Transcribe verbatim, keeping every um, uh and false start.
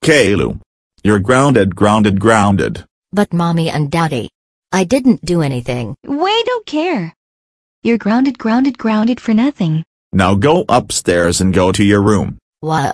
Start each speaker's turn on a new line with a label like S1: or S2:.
S1: Caillou. You're grounded grounded grounded.
S2: But Mommy and Daddy, I didn't do anything.
S3: We don't care. You're grounded grounded grounded for nothing.
S1: Now go upstairs and go to your room.
S2: Wha-